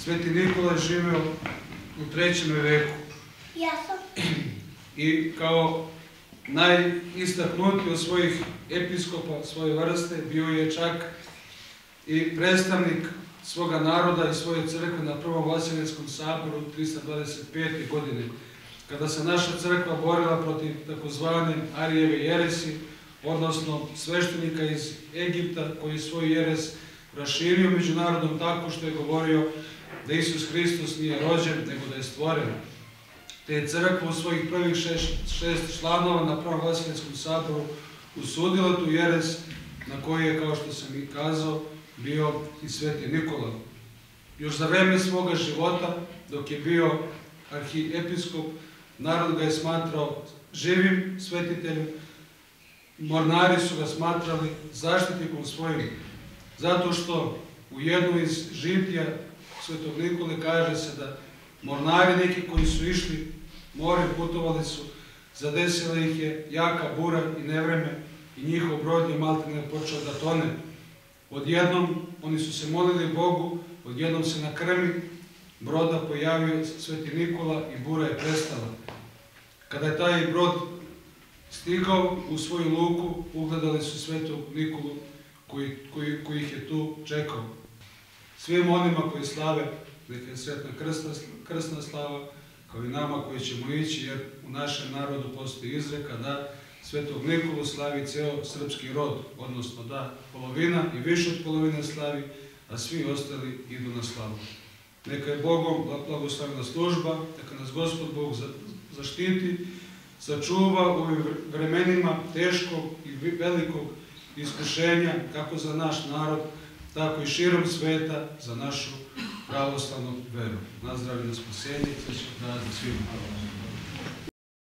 Sveti Nikola je živeo u 3. veku i kao najistaknutiji od svojih episkopa svoje vrste bio je čak i predstavnik svoga naroda i svoje crkve na Prvom Vaseljenskom saboru 325. godine, kada se naša crkva borila protiv takozvane Arijeve jeresi, odnosno sveštenika iz Egipta koji svoj jeres raširio među narodom tako što je govorio da Isus Hristos nije rođen, nego da je stvoren. Te je crkva u svojih prvih 6 članova na Prvom Vaseljenskom saboru usudila tu jeres na koji je, kao što sam i kazao, bio i Sveti Nikola. Još za vreme svoga života, dok je bio arhiepiskop, narod ga je smatrao živim svetiteljem, mornari su ga smatrali zaštitnikom svojim, zato što u jednu iz žitija Svetog Nikole kaže se da mornari neki koji su išli morem, putovali su, zadesila ih je jaka bura i nevreme i njihov brod je maltene počeo da tone. Odjednom oni su se molili Bogu, odjednom se na krmi broda pojavio Sveti Nikola i bura je prestala. Kada je taj brod stigao u svoju luku, ugledali su Svetog Nikolu koji ih je tu čekao. Svim onima koji slave, neka je sretna krsna slava, kao i nama koji ćemo ići, jer u našem narodu postoji izreka da Svetog Nikolu slavi ceo srpski rod, odnosno da polovina i više od polovine slavi, a svi ostali idu na slavu. Neka je Bogom blagoslovena služba, neka nas Gospod Bog zaštiti, sačuva u ovim vremenima teškog i velikog iskušenja, kako za naš narod, tako i širom sveta, za našu pravoslavnu veru. Nazdravljeno spasenje, srećan praznik svima.